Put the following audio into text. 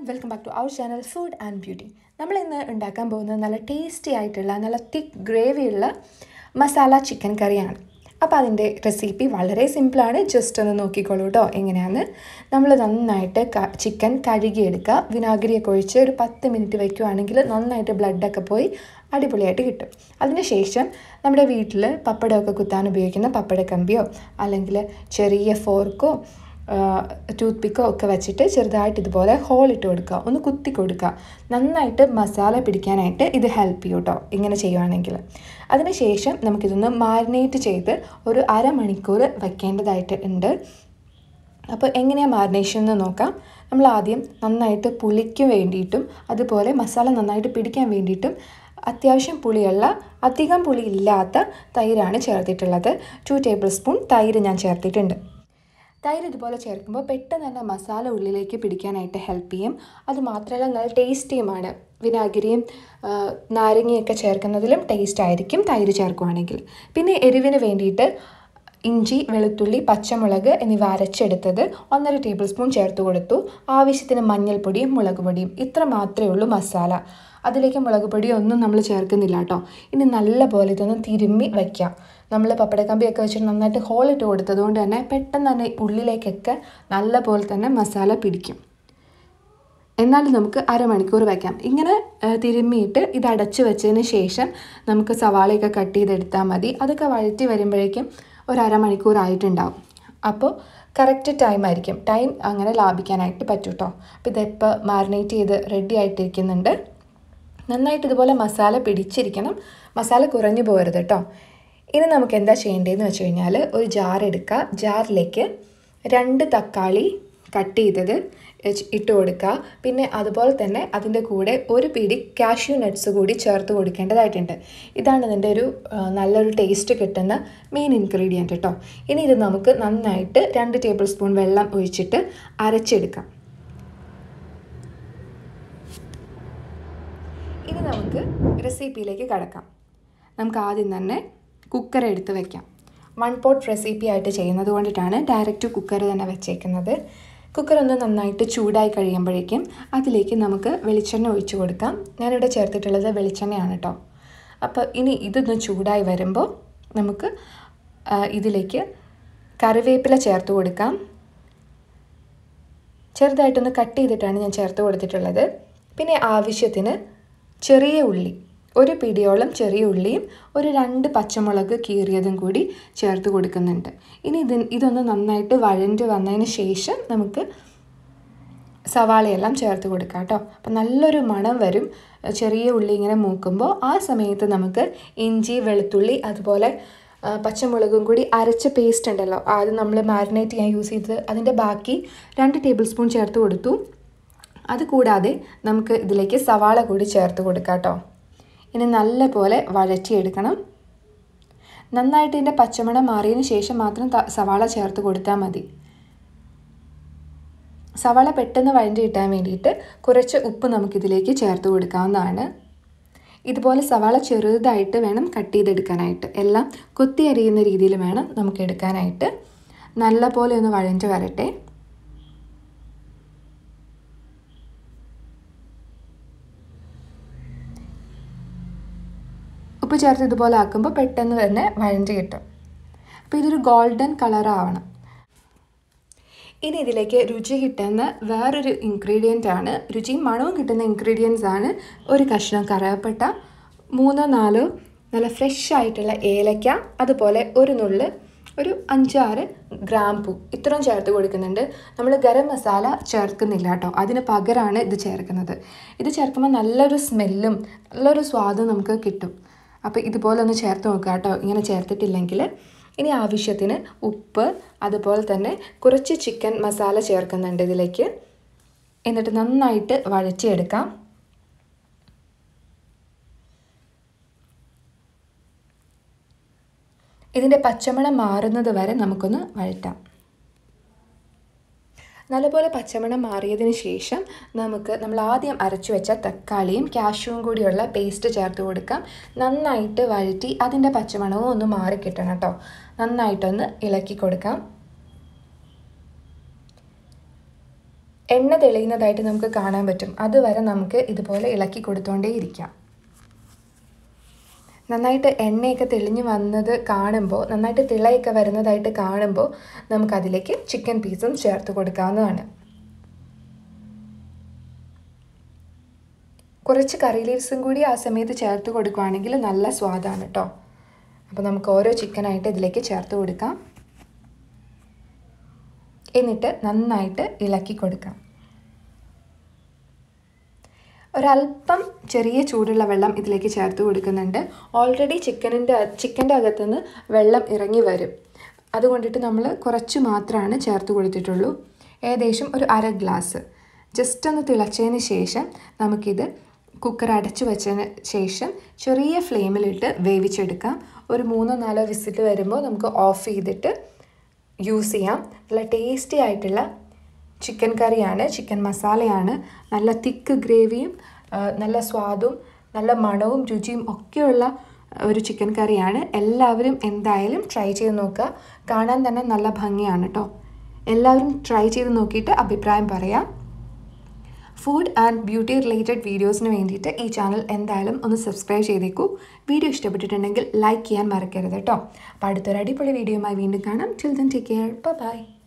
Welcome back to our channel food and beauty. നമ്മളിന്ന് ഉണ്ടാക്കാൻ പോകുന്നത് നല്ല ടേസ്റ്റി ആയിട്ടുള്ള നല്ല തിക്ക് ഗ്രേവിയുള്ള മസാല ചിക്കൻ കറിയാണ്. അപ്പോൾ അതിൻ്റെ റെസിപ്പി വളരെ സിമ്പിളാണ്. ജസ്റ്റ് ഒന്ന് നോക്കിക്കോളൂ കേട്ടോ എങ്ങനെയാണ്. നമ്മൾ നന്നായിട്ട് ചിക്കൻ കഴുകിയെടുക്കുക. വിനാഗിരിയൊക്കെ ഒഴിച്ച് ഒരു 10 മിനിറ്റ് വയ്ക്കുകയാണെങ്കിൽ നന്നായിട്ട് ബ്ലഡൊക്കെ പോയി അടിപൊളിയായിട്ട് കിട്ടും. അതിനുശേഷം നമ്മുടെ വീട്ടിൽ പപ്പടമൊക്കെ കുത്താൻ ഉപയോഗിക്കുന്ന പപ്പടക്കമ്പിയോ അല്ലെങ്കിൽ ചെറിയ ഫോർക്കോ ടൂത്ത് പിക്കോ ഒക്കെ വെച്ചിട്ട് ചെറുതായിട്ട് ഇതുപോലെ ഹോൾ ഇട്ട് കൊടുക്കുക, ഒന്ന് കുത്തി കൊടുക്കുക. നന്നായിട്ട് മസാല പിടിക്കാനായിട്ട് ഇത് ഹെൽപ്പ് ചെയ്യും കേട്ടോ ഇങ്ങനെ ചെയ്യുവാണെങ്കിൽ. അതിനുശേഷം നമുക്കിതൊന്ന് മാരിനേറ്റ് ചെയ്ത് ഒരു അരമണിക്കൂർ വയ്ക്കേണ്ടതായിട്ട് ഉണ്ട്. അപ്പോൾ എങ്ങനെയാണ് മാരിനേഷൻ എന്ന് നോക്കാം. നമ്മൾ ആദ്യം നന്നായിട്ട് പുളിക്ക് വേണ്ടിയിട്ടും അതുപോലെ മസാല നന്നായിട്ട് പിടിക്കാൻ വേണ്ടിയിട്ടും അത്യാവശ്യം പുളിയുള്ള അധികം പുളി ഇല്ലാത്ത തൈരാണ് ചേർത്തിട്ടുള്ളത്. 2 ടേബിൾ സ്പൂൺ തൈര് ഞാൻ ചേർത്തിട്ടുണ്ട്. തൈര് ഇതുപോലെ ചേർക്കുമ്പോൾ പെട്ടെന്ന് തന്നെ മസാല ഉള്ളിലേക്ക് പിടിക്കാനായിട്ട് ഹെൽപ്പ് ചെയ്യും. അതുമാത്രമല്ല നല്ല ടേസ്റ്റിയുമാണ്. വിനാഗിരിയും നാരങ്ങയൊക്കെ ചേർക്കുന്നതിലും ടേസ്റ്റ് ആയിരിക്കും തൈര് ചേർക്കുകയാണെങ്കിൽ. പിന്നെ എരിവിന് വേണ്ടിയിട്ട് ഇഞ്ചി, വെളുത്തുള്ളി, പച്ചമുളക് എന്നിവ അരച്ചെടുത്തത് 1.5 ടേബിൾ സ്പൂൺ ചേർത്ത് കൊടുത്തു. ആവശ്യത്തിന് മഞ്ഞൾപ്പൊടിയും മുളക് പൊടിയും, ഇത്ര മാത്രമേ ഉള്ളൂ മസാല. അതിലേക്ക് മുളക് പൊടിയൊന്നും നമ്മൾ ചേർക്കുന്നില്ല കേട്ടോ. ഇനി നല്ല പോലെ ഇതൊന്ന് തിരുമ്മി വയ്ക്കാം. നമ്മൾ പപ്പടക്കമ്പിയൊക്കെ വെച്ചിട്ട് നന്നായിട്ട് ഹോളിട്ട് കൊടുത്തത് കൊണ്ട് തന്നെ പെട്ടെന്ന് തന്നെ ഉള്ളിലേക്കൊക്കെ നല്ല പോലെ തന്നെ മസാല പിടിക്കും. എന്നാലും നമുക്ക് അരമണിക്കൂർ വയ്ക്കാം. ഇങ്ങനെ തിരുമ്മിയിട്ട് ഇത് അടച്ച് വെച്ചതിന് ശേഷം നമുക്ക് സവാളയൊക്കെ കട്ട് ചെയ്തെടുത്താൽ മതി. അതൊക്കെ വഴറ്റി വരുമ്പോഴേക്കും ഒരു അരമണിക്കൂർ ആയിട്ടുണ്ടാവും. അപ്പോൾ കറക്റ്റ് ടൈം ആയിരിക്കും. ടൈം അങ്ങനെ ലാഭിക്കാനായിട്ട് പറ്റും കേട്ടോ. അപ്പോൾ ഇതിപ്പോൾ മാരിനേറ്റ് ചെയ്ത് റെഡി ആയിട്ടിരിക്കുന്നുണ്ട്. നന്നായിട്ട് ഇതുപോലെ മസാല പിടിച്ചിരിക്കണം, മസാല കുറഞ്ഞു പോകരുത് കേട്ടോ. ഇനി നമുക്ക് എന്താ ചെയ്യേണ്ടതെന്ന് വെച്ച് കഴിഞ്ഞാൽ ഒരു ജാർ എടുക്കുക. ജാറിലേക്ക് 2 തക്കാളി കട്ട് ചെയ്തത് ഇട്ട് കൊടുക്കുക. പിന്നെ അതുപോലെ തന്നെ അതിൻ്റെ കൂടെ ഒരു പിടി കാഷ്യൂ നട്ട്സ് കൂടി ചേർത്ത് കൊടുക്കേണ്ടതായിട്ടുണ്ട്. ഇതാണ് ഇതിൻ്റെ ഒരു നല്ലൊരു ടേസ്റ്റ് കിട്ടുന്ന മെയിൻ ഇൻഗ്രീഡിയൻറ്റ് കേട്ടോ. ഇനി ഇത് നമുക്ക് നന്നായിട്ട് 2 ടേബിൾ സ്പൂൺ വെള്ളം ഒഴിച്ചിട്ട് അരച്ചെടുക്കാം. ഇനി നമുക്ക് റെസിപ്പിയിലേക്ക് കടക്കാം. നമുക്ക് ആദ്യം തന്നെ കുക്കർ എടുത്ത് വയ്ക്കാം. 1 പോട്ട് റെസിപ്പി ആയിട്ട് ചെയ്യുന്നത് കൊണ്ടിട്ടാണ് ഡയറക്റ്റ് കുക്കർ തന്നെ വെച്ചേക്കുന്നത്. കുക്കർ ഒന്ന് നന്നായിട്ട് ചൂടായി കഴിയുമ്പോഴേക്കും അതിലേക്ക് നമുക്ക് വെളിച്ചെണ്ണ ഒഴിച്ചു കൊടുക്കാം. ഞാനിവിടെ ചേർത്തിട്ടുള്ളത് വെളിച്ചെണ്ണയാണ് കേട്ടോ. അപ്പോൾ ഇനി ഇതൊന്ന് ചൂടായി വരുമ്പോൾ നമുക്ക് ഇതിലേക്ക് കറിവേപ്പില ചേർത്ത് കൊടുക്കാം. ചെറുതായിട്ടൊന്ന് കട്ട് ചെയ്തിട്ടാണ് ഞാൻ ചേർത്ത് കൊടുത്തിട്ടുള്ളത്. പിന്നെ ആവശ്യത്തിന് ചെറിയ ഉള്ളി, ഒരു പിടിയോളം ചെറിയ ഉള്ളിയും ഒരു 2 പച്ചമുളക് കീറിയതും കൂടി ചേർത്ത് കൊടുക്കുന്നുണ്ട്. ഇനി ഇതൊന്ന് നന്നായിട്ട് വഴണ്ട് വന്നതിന് ശേഷം നമുക്ക് സവാളയെല്ലാം ചേർത്ത് കൊടുക്കാം കേട്ടോ. അപ്പം നല്ലൊരു മണം വരും ചെറിയ ഉള്ളി ഇങ്ങനെ മൂക്കുമ്പോൾ. ആ സമയത്ത് നമുക്ക് ഇഞ്ചി, വെളുത്തുള്ളി അതുപോലെ പച്ചമുളകും കൂടി അരച്ച പേസ്റ്റ് ഉണ്ടല്ലോ, അത് നമ്മൾ മാരിനേറ്റ് ചെയ്യാൻ യൂസ് ചെയ്തത്, അതിൻ്റെ ബാക്കി 2 ടേബിൾ സ്പൂൺ ചേർത്ത് കൊടുത്തു. അതുകൂടാതെ നമുക്ക് ഇതിലേക്ക് സവാള കൂടി ചേർത്ത് കൊടുക്കാം കേട്ടോ. ഇനി നല്ല പോലെ വഴറ്റിയെടുക്കണം. നന്നായിട്ട് ഇതിൻ്റെ പച്ചമണം മാറിയതിന് ശേഷം മാത്രം സവാള ചേർത്ത് കൊടുത്താൽ മതി. സവാള പെട്ടെന്ന് വഴറ്റി കിട്ടാൻ വേണ്ടിയിട്ട് കുറച്ച് ഉപ്പ് നമുക്കിതിലേക്ക് ചേർത്ത് കൊടുക്കാവുന്നതാണ്. ഇതുപോലെ സവാള ചെറുതായിട്ട് വേണം കട്ട് ചെയ്തെടുക്കാനായിട്ട്. എല്ലാം കൊത്തി അരിയുന്ന രീതിയിൽ വേണം നമുക്ക് എടുക്കാനായിട്ട്. നല്ല പോലെ ഒന്ന് വഴറ്റി വരട്ടെ. ഉപ്പ് ചേർത്ത് ഇതുപോലെ ആക്കുമ്പോൾ പെട്ടെന്ന് തന്നെ വഴറ്റി കിട്ടും. അപ്പോൾ ഇതൊരു ഗോൾഡൻ കളർ ആവണം. ഇനി ഇതിലേക്ക് രുചി കിട്ടുന്ന വേറൊരു ഇൻഗ്രീഡിയൻ്റ് ആണ്, രുചിയും മണവും കിട്ടുന്ന ഇൻഗ്രീഡിയൻസ് ആണ് ഒരു കഷ്ണം കറുവപ്പട്ട, 3-4 നല്ല ഫ്രഷ് ആയിട്ടുള്ള ഏലക്ക, അതുപോലെ ഒരു 5-6 ഗ്രാമ്പൂ, ഇത്രയും ചേർത്ത് കൊടുക്കുന്നുണ്ട്. നമ്മൾ ഗരം മസാല ചേർക്കുന്നില്ല കേട്ടോ, അതിന് പകരമാണ് ഇത് ചേർക്കുന്നത്. ഇത് ചേർക്കുമ്പോൾ നല്ലൊരു സ്മെല്ലും നല്ലൊരു സ്വാദും നമുക്ക് കിട്ടും. അപ്പോൾ ഇതുപോലെ ഒന്ന് ചേർത്ത് നോക്കുക കേട്ടോ ഇങ്ങനെ ചേർത്തിട്ടില്ലെങ്കിൽ. ഇനി ആവശ്യത്തിന് ഉപ്പ്, അതുപോലെ തന്നെ കുറച്ച് ചിക്കൻ മസാല ചേർക്കുന്നുണ്ട് ഇതിലേക്ക്. എന്നിട്ട് നന്നായിട്ട് വഴറ്റിയെടുക്കാം. ഇതിൻ്റെ പച്ചമണം മാറുന്നത് വരെ നമുക്കൊന്ന് വഴറ്റാം. നല്ലപോലെ പച്ചമണം മാറിയതിന് ശേഷം നമ്മൾ ആദ്യം അരച്ചു വെച്ച തക്കാളിയും കാഷ്യൂവും കൂടിയുള്ള പേസ്റ്റ് ചേർത്ത് കൊടുക്കാം. നന്നായിട്ട് വഴറ്റി അതിൻ്റെ പച്ചമണവും ഒന്ന് മാറിക്കിട്ടണം കേട്ടോ. നന്നായിട്ടൊന്ന് ഇളക്കി കൊടുക്കാം. എണ്ണ തെളിയുന്നതായിട്ട് നമുക്ക് കാണാൻ പറ്റും. അതുവരെ നമുക്ക് ഇതുപോലെ ഇളക്കി കൊടുത്തുകൊണ്ടേ ഇരിക്കാം. നന്നായിട്ട് എണ്ണയൊക്കെ തെളിഞ്ഞ് വന്നത് കാണുമ്പോൾ, നന്നായിട്ട് തിളയൊക്കെ വരുന്നതായിട്ട് കാണുമ്പോൾ നമുക്കതിലേക്ക് ചിക്കൻ പീസും ചേർത്ത് കൊടുക്കാവുന്നതാണ്. കുറച്ച് കറി ലീവ്സും കൂടി ആ സമയത്ത് ചേർത്ത് കൊടുക്കുകയാണെങ്കിൽ നല്ല സ്വാദാണ് കേട്ടോ. അപ്പോൾ നമുക്ക് ഓരോ ചിക്കനായിട്ട് ഇതിലേക്ക് ചേർത്ത് കൊടുക്കാം. എന്നിട്ട് നന്നായിട്ട് ഇളക്കി കൊടുക്കാം. ഒരല്പം ചെറിയ ചൂടുള്ള വെള്ളം ഇതിലേക്ക് ചേർത്ത് കൊടുക്കുന്നുണ്ട്. ഓൾറെഡി ചിക്കൻ്റെ അകത്തുനിന്ന് വെള്ളം ഇറങ്ങി വരും. അതുകൊണ്ടിട്ട് നമ്മൾ കുറച്ച് മാത്രമാണ് ചേർത്ത് കൊടുത്തിട്ടുള്ളൂ. ഏകദേശം ഒരു 1/2 ഗ്ലാസ്. ജസ്റ്റ് ഒന്ന് തിളച്ചതിന് ശേഷം നമുക്കിത് കുക്കർ അടച്ചു വെച്ചതിന് ശേഷം ചെറിയ ഫ്ലെയിമിലിട്ട് വേവിച്ചെടുക്കാം. ഒരു 3-4 വിസിൽ വരുമ്പോൾ നമുക്ക് ഓഫ് ചെയ്തിട്ട് യൂസ് ചെയ്യാം. നല്ല ടേസ്റ്റി ആയിട്ടുള്ള ചിക്കൻ കറിയാണ്, ചിക്കൻ മസാലയാണ്. നല്ല തിക്ക് ഗ്രേവിയും നല്ല സ്വാദും നല്ല മണവും രുചിയും ഒക്കെയുള്ള ഒരു ചിക്കൻ കറിയാണ്. എല്ലാവരും എന്തായാലും ട്രൈ ചെയ്ത് നോക്കുക. കാണാൻ തന്നെ നല്ല ഭംഗിയാണ് കേട്ടോ. എല്ലാവരും ട്രൈ ചെയ്ത് നോക്കിയിട്ട് അഭിപ്രായം പറയാം. ഫുഡ് ആൻഡ് ബ്യൂട്ടി റിലേറ്റഡ് വീഡിയോസിന് വേണ്ടിയിട്ട് ഈ ചാനൽ എന്തായാലും ഒന്ന് സബ്സ്ക്രൈബ് ചെയ്തേക്കൂ. വീഡിയോ ഇഷ്ടപ്പെട്ടിട്ടുണ്ടെങ്കിൽ ലൈക്ക് ചെയ്യാൻ മറക്കരുത് കേട്ടോ. അപ്പോൾ അടുത്തൊരു അടിപൊളി വീഡിയോയുമായി വീണ്ടും കാണാം. Till then take care. By.